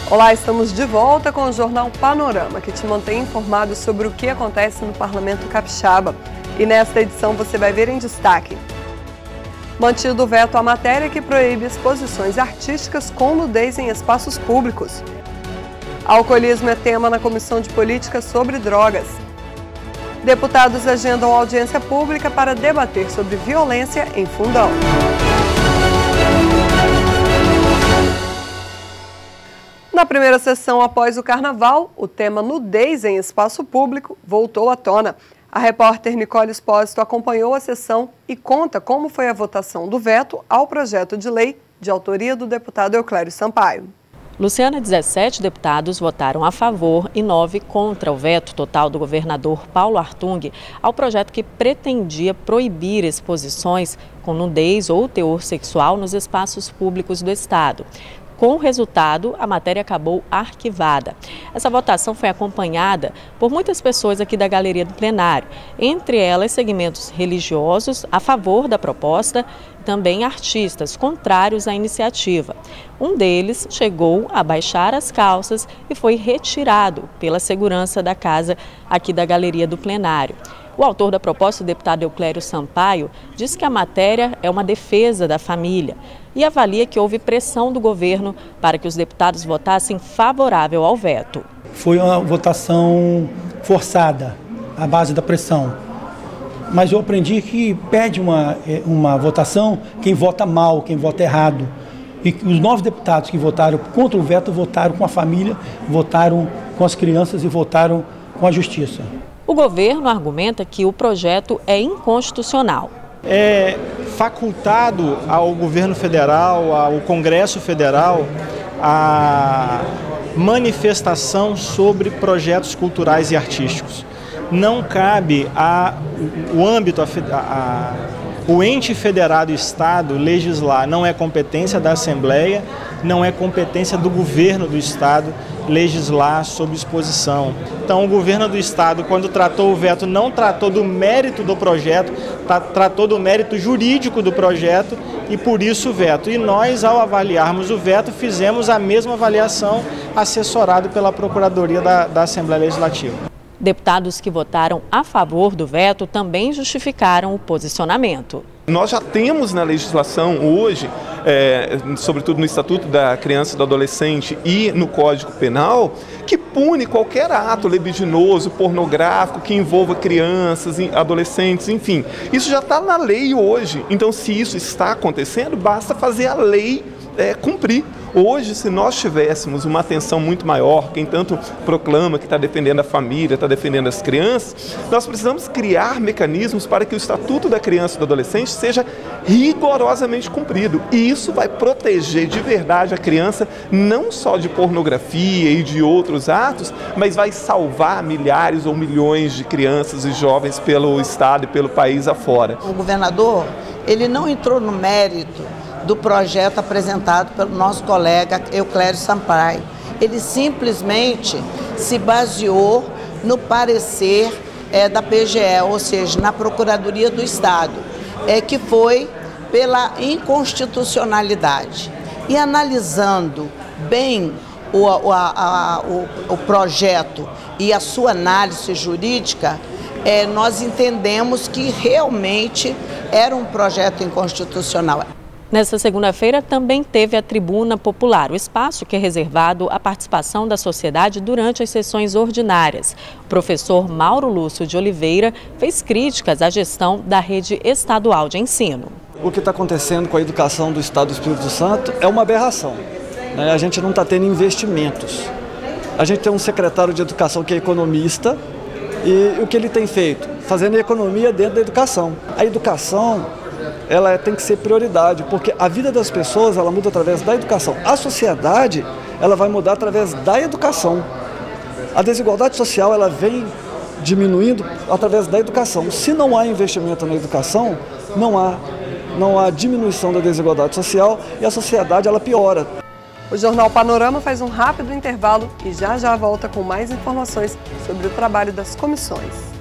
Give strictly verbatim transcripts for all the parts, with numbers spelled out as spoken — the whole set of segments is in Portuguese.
Olá, estamos de volta com o Jornal Panorama, que te mantém informado sobre o que acontece no Parlamento Capixaba. E nesta edição você vai ver em destaque: mantido o veto à matéria que proíbe exposições artísticas com nudez em espaços públicos. Alcoolismo é tema na Comissão de Política sobre Drogas. Deputados agendam audiência pública para debater sobre violência em Fundão. Na primeira sessão após o Carnaval, o tema nudez em espaço público voltou à tona. A repórter Nicole Espósito acompanhou a sessão e conta como foi a votação do veto ao projeto de lei de autoria do deputado Euclério Sampaio. Luciana, dezessete deputados votaram a favor e nove contra o veto total do governador Paulo Artung ao projeto que pretendia proibir exposições com nudez ou teor sexual nos espaços públicos do estado. Com o resultado, a matéria acabou arquivada. Essa votação foi acompanhada por muitas pessoas aqui da galeria do plenário, entre elas segmentos religiosos a favor da proposta e também artistas contrários à iniciativa. Um deles chegou a baixar as calças e foi retirado pela segurança da casa aqui da galeria do plenário. O autor da proposta, o deputado Euclério Sampaio, diz que a matéria é uma defesa da família e avalia que houve pressão do governo para que os deputados votassem favorável ao veto. Foi uma votação forçada, à base da pressão. Mas eu aprendi que pede uma, uma votação quem vota mal, quem vota errado. E os nove deputados que votaram contra o veto votaram com a família, votaram com as crianças e votaram com a justiça. O governo argumenta que o projeto é inconstitucional. É facultado ao governo federal, ao Congresso Federal, a manifestação sobre projetos culturais e artísticos. Não cabe a, o âmbito, a, a, o ente federado Estado legislar, não é competência da Assembleia, não é competência do governo do Estado legislar sobre exposição. Então o governo do Estado, quando tratou o veto, não tratou do mérito do projeto, tratou do mérito jurídico do projeto e por isso o veto. E nós, ao avaliarmos o veto, fizemos a mesma avaliação assessorado pela Procuradoria da, da Assembleia Legislativa. Deputados que votaram a favor do veto também justificaram o posicionamento. Nós já temos na legislação hoje, é, sobretudo no Estatuto da Criança e do Adolescente e no Código Penal, que pune qualquer ato libidinoso, pornográfico, que envolva crianças, adolescentes, enfim. Isso já está na lei hoje. Então, se isso está acontecendo, basta fazer a lei é, cumprir. Hoje, se nós tivéssemos uma atenção muito maior, quem tanto proclama que está defendendo a família, está defendendo as crianças, nós precisamos criar mecanismos para que o Estatuto da Criança e do Adolescente seja rigorosamente cumprido. E isso vai proteger de verdade a criança, não só de pornografia e de outros atos, mas vai salvar milhares ou milhões de crianças e jovens pelo Estado e pelo país afora. O governador, ele não entrou no mérito do projeto apresentado pelo nosso colega Euclério Sampaio. Ele simplesmente se baseou no parecer é, da P G E, ou seja, na Procuradoria do Estado, é, que foi pela inconstitucionalidade. E analisando bem o, a, a, o, o projeto e a sua análise jurídica, é, nós entendemos que realmente era um projeto inconstitucional. Nesta segunda-feira também teve a Tribuna Popular, o espaço que é reservado à participação da sociedade durante as sessões ordinárias. O professor Mauro Lúcio de Oliveira fez críticas à gestão da rede estadual de ensino. O que está acontecendo com a educação do Estado do Espírito Santo é uma aberração, né? A gente não está tendo investimentos. A gente tem um secretário de educação que é economista e o que ele tem feito? Fazendo economia dentro da educação. A educação, ela tem que ser prioridade, porque a vida das pessoas, ela muda através da educação. A sociedade, ela vai mudar através da educação. A desigualdade social, ela vem diminuindo através da educação. Se não há investimento na educação, não há, não há diminuição da desigualdade social e a sociedade, ela piora. O Jornal Panorama faz um rápido intervalo e já já volta com mais informações sobre o trabalho das comissões.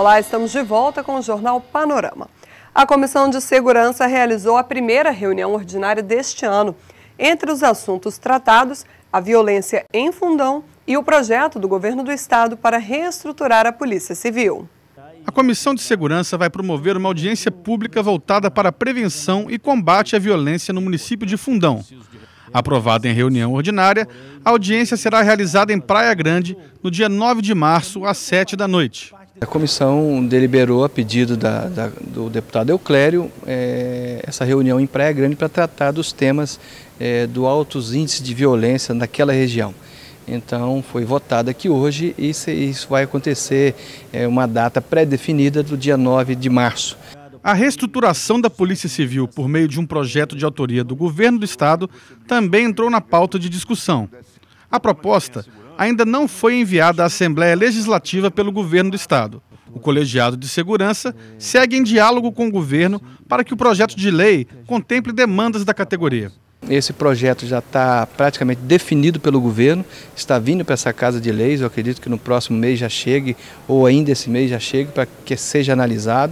Olá, estamos de volta com o Jornal Panorama. A Comissão de Segurança realizou a primeira reunião ordinária deste ano. Entre os assuntos tratados, a violência em Fundão e o projeto do governo do estado para reestruturar a Polícia Civil. A Comissão de Segurança vai promover uma audiência pública voltada para a prevenção e combate à violência no município de Fundão. Aprovada em reunião ordinária, a audiência será realizada em Praia Grande no dia nove de março, às sete da noite. A comissão deliberou a pedido da, da, do deputado Euclério é, essa reunião em Praia Grande para tratar dos temas é, do altos índices de violência naquela região. Então foi votado aqui hoje e isso vai acontecer é, uma data pré-definida do dia nove de março. A reestruturação da Polícia Civil por meio de um projeto de autoria do governo do estado também entrou na pauta de discussão. A proposta ainda não foi enviada à Assembleia Legislativa pelo governo do estado. O colegiado de segurança segue em diálogo com o governo para que o projeto de lei contemple demandas da categoria. Esse projeto já está praticamente definido pelo governo, está vindo para essa Casa de Leis, eu acredito que no próximo mês já chegue, ou ainda esse mês já chegue, para que seja analisado.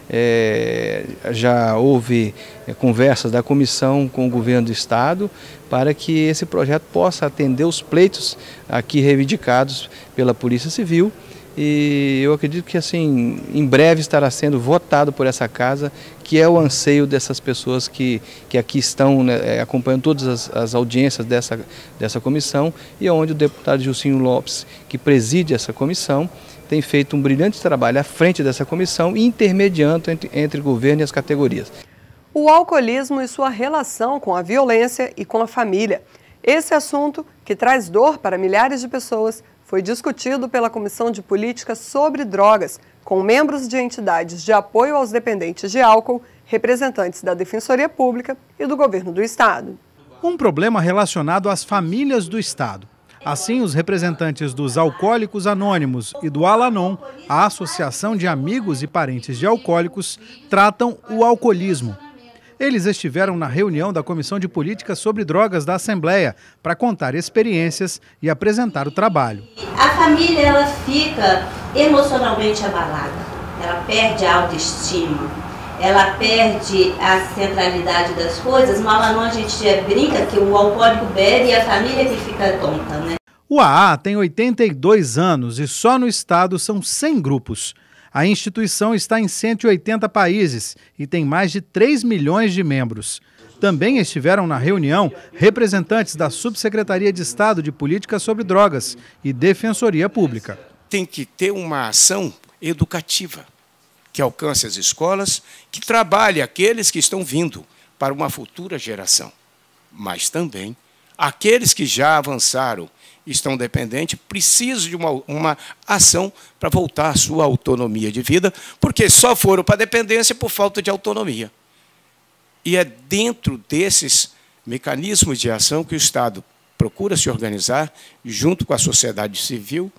É, já houve é, conversas da comissão com o governo do estado para que esse projeto possa atender os pleitos aqui reivindicados pela Polícia Civil, e eu acredito que assim em breve estará sendo votado por essa casa, que é o anseio dessas pessoas que, que aqui estão, né, acompanhando todas as, as audiências dessa, dessa comissão, e onde o deputado Gilcinho Lopes, que preside essa comissão, tem feito um brilhante trabalho à frente dessa comissão e intermediando entre, entre o governo e as categorias. O alcoolismo e sua relação com a violência e com a família. Esse assunto, que traz dor para milhares de pessoas, foi discutido pela Comissão de Políticas sobre Drogas, com membros de entidades de apoio aos dependentes de álcool, representantes da Defensoria Pública e do Governo do Estado. Um problema relacionado às famílias do Estado. Assim, os representantes dos Alcoólicos Anônimos e do Al-Anon, a Associação de Amigos e Parentes de Alcoólicos, tratam o alcoolismo. Eles estiveram na reunião da Comissão de Políticas sobre Drogas da Assembleia para contar experiências e apresentar o trabalho. A família ela fica emocionalmente abalada, ela perde a autoestima, ela perde a centralidade das coisas. No Al-Anon a gente brinca que o alcoólico bebe e a família que fica tonta, né? O A A tem oitenta e dois anos e só no estado são cem grupos. A instituição está em cento e oitenta países e tem mais de três milhões de membros. Também estiveram na reunião representantes da Subsecretaria de Estado de Políticas sobre Drogas e Defensoria Pública. Tem que ter uma ação educativa que alcance as escolas, que trabalhe aqueles que estão vindo para uma futura geração, mas também aqueles que já avançaram, estão dependentes, precisam de uma, uma ação para voltar à sua autonomia de vida, porque só foram para a dependência por falta de autonomia. E é dentro desses mecanismos de ação que o Estado procura se organizar, junto com a sociedade civil,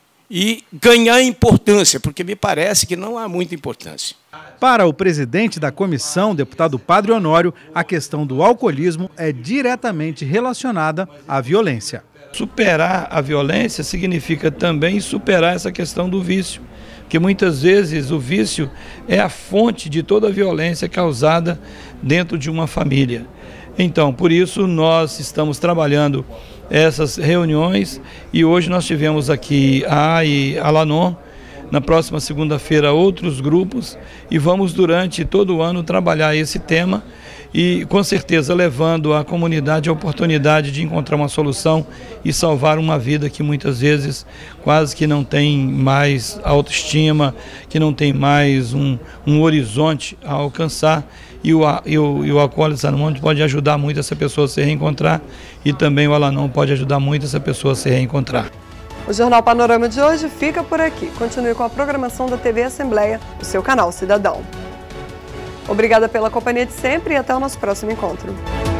e ganhar importância, porque me parece que não há muita importância. Para o presidente da comissão, deputado Padre Honório, a questão do alcoolismo é diretamente relacionada à violência. Superar a violência significa também superar essa questão do vício, que muitas vezes o vício é a fonte de toda a violência causada dentro de uma família. Então, por isso, nós estamos trabalhando essas reuniões e hoje nós tivemos aqui a A e a Al-Anon, na próxima segunda-feira outros grupos, e vamos durante todo o ano trabalhar esse tema e com certeza levando à comunidade a oportunidade de encontrar uma solução e salvar uma vida que muitas vezes quase que não tem mais autoestima, que não tem mais um, um horizonte a alcançar, e o, e o, e o Alcoólicos Anônimos pode ajudar muito essa pessoa a se reencontrar, e também o Al-Anon pode ajudar muito essa pessoa a se reencontrar. O Jornal Panorama de hoje fica por aqui. Continue com a programação da T V Assembleia, o seu canal Cidadão. Obrigada pela companhia de sempre e até o nosso próximo encontro.